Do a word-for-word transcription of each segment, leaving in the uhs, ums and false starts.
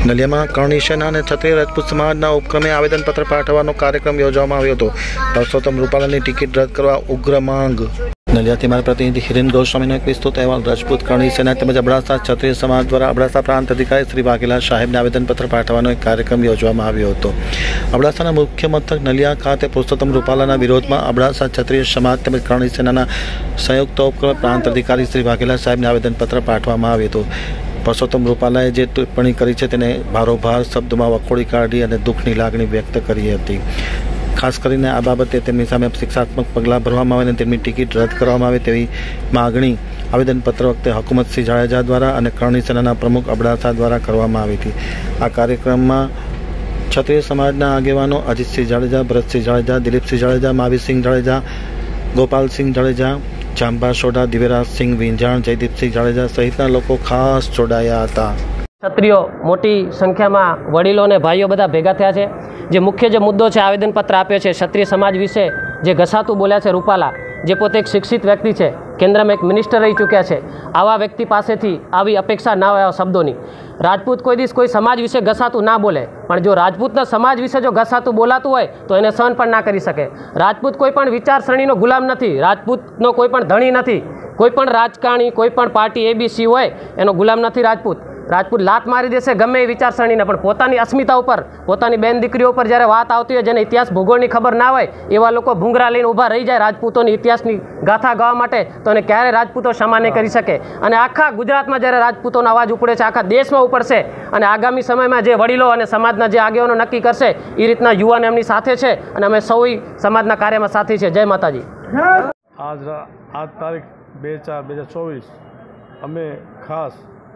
નલિયામાં કરણી સેના અને ક્ષત્રિય રાજપૂત સમાજના ઉપક્રમે આવેદનપત્ર પાઠવવાનો કાર્યક્રમ યોજવામાં આવ્યો હતો. પરસોત્તમ રૂપાલાની ટિકિટ રદ કરવા ઉગ્ર માંગ. નલિયાથી મારા પ્રતિનિધિ હિરેન ગોસ્વામીનો એક વિસ્તૃત અહેવાલ. રાજપૂત કરણી સેના તેમજ અબડાસા ક્ષત્રિય સમાજ દ્વારા અબડાસા પ્રાંત અધિકારી શ્રી વાઘેલા સાહેબને આવેદનપત્ર પાઠવવાનો એક કાર્યક્રમ યોજવામાં આવ્યો હતો. અબડાસાના મુખ્ય મથક નલિયા ખાતે પરસોત્તમ રૂપાલાના વિરોધમાં અબડાસા ક્ષત્રિય સમાજ તેમજ કરણી સેનાના સંયુક્ત ઉપક્રમે પ્રાંત અધિકારી શ્રી વાઘેલા સાહેબને આવેદનપત્ર પાઠવવામાં આવ્યું હતું. પરસોત્તમ રૂપાલાએ જે ટિપ્પણી કરી છે તેને ભારોભાર શબ્દોમાં વખોડી કાઢી અને દુઃખની લાગણી વ્યક્ત કરી હતી. ખાસ કરીને આ બાબતે તેમની સામે શિક્ષાત્મક પગલાં ભરવામાં આવે અને તેમની ટિકિટ રદ કરવામાં આવે તેવી માગણી આવેદનપત્ર વખતે હકુમતસિંહ જાડેજા દ્વારા અને કરણી સેનાના પ્રમુખ અબડાસા દ્વારા કરવામાં આવી હતી. આ કાર્યક્રમમાં ક્ષત્રિય સમાજના આગેવાનો અજીતસિંહ જાડેજા, ભરતસિંહ જાડેજા, દિલીપસિંહ જાડેજા, માવીસિંહ જાડેજા, ગોપાલસિંહ જાડેજા, જાંબા સોઢા, દિવ્યરાજસિંહ વિંજાણ, જયદીપસિંહ જાડેજા સહિતના લોકો ખાસ જોડાયા હતા. ક્ષત્રિયો મોટી સંખ્યામાં વડીલો અને ભાઈઓ બધા ભેગા થયા છે. જે મુખ્ય જે મુદ્દો છે આવેદનપત્ર આપ્યો છે ક્ષત્રિય સમાજ વિશે જે ઘસાતું બોલ્યા છે રૂપાલા, જે પોતે એક શિક્ષિત વ્યક્તિ છે, કેન્દ્રમાં એક મિનિસ્ટર રહી ચૂક્યા છે, આવા વ્યક્તિ પાસેથી આવી અપેક્ષા ના હોય શબ્દોની. રાજપૂત કોઈ દિવસ કોઈ સમાજ વિશે ઘસાતું ના બોલે, પણ જો રાજપૂતના સમાજ વિશે જો ઘસાતું બોલાતું હોય તો એને સહન પણ ના કરી શકે. રાજપૂત કોઈ પણ વિચારસરણીનો ગુલામ નથી, રાજપૂતનો કોઈ પણ ધણી નથી, કોઈ પણ રાજકારણી કોઈ પણ પાર્ટી એબીસી હોય એનો ગુલામ નથી રાજપૂત. રાજપૂત લાત મારી દેશે ગમે એ વિચારસરણીને, પણ પોતાની અસ્મિતા ઉપર, પોતાની બેન દીકરીઓ ઉપર જ્યારે વાત આવતી હોય, જેને ઇતિહાસ ભૂગોળની ખબર ના હોય એવા લોકો ભૂંગરા લઈને ઊભા રહી જાય રાજપૂતોની ઇતિહાસની ગાથા ગાવા માટે, તો એને ક્યારે રાજપૂતો ક્ષમા નહીં કરી શકે. અને આખા ગુજરાતમાં જ્યારે રાજપૂતોનો અવાજ ઉપડે છે, આખા દેશમાં ઉપડશે. અને આગામી સમયમાં જે વડીલો અને સમાજના જે આગેવાનો નક્કી કરશે એ રીતના યુવાન એમની સાથે છે અને અમે સૌ સમાજના કાર્યમાં સાથી છે. જય માતાજી. આજ આજ તારીખ બે ચાર બે હજાર ચોવીસ અમે ખાસ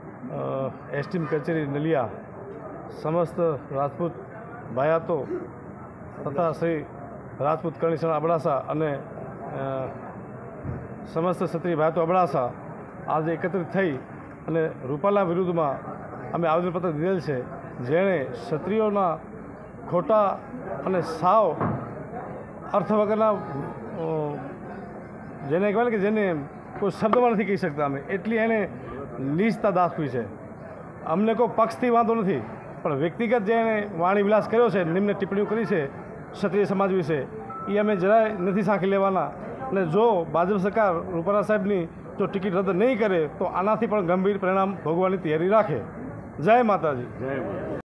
એસટીમ કચેરી નલિયા સમસ્ત રાજપૂત ભાયાતો તથા શ્રી રાજપૂત કરણી સેના અબડાસા અને સમસ્ત ક્ષત્રિય ભાયાતો અબડાસા આજે એકત્રિત થઈ અને રૂપાલા વિરુદ્ધમાં અમે આવેદનપત્ર દીધેલ છે, જેણે ક્ષત્રિયોના ખોટા અને સાવ અર્થ વગરના, જેને કહેવાય કે જેને કોઈ શબ્દમાં નથી કહી શકતા અમે, એટલી એને નીચતા દાખવી છે. અમને કોઈ પક્ષથી વાંધો નથી, પણ વ્યક્તિગત જે એને વાણી વિલાસ કર્યો છે, નિમ્ન ટિપ્પણીઓ કરી છે ક્ષત્રિય સમાજ વિશે, એ અમે જરાય નથી સાંખી લેવાના. અને જો ભાજપ સરકાર રૂપાલા સાહેબની જો ટિકિટ રદ નહીં કરે તો આનાથી પણ ગંભીર પરિણામ ભોગવવાની તૈયારી રાખે. જય માતાજી. જય માતા.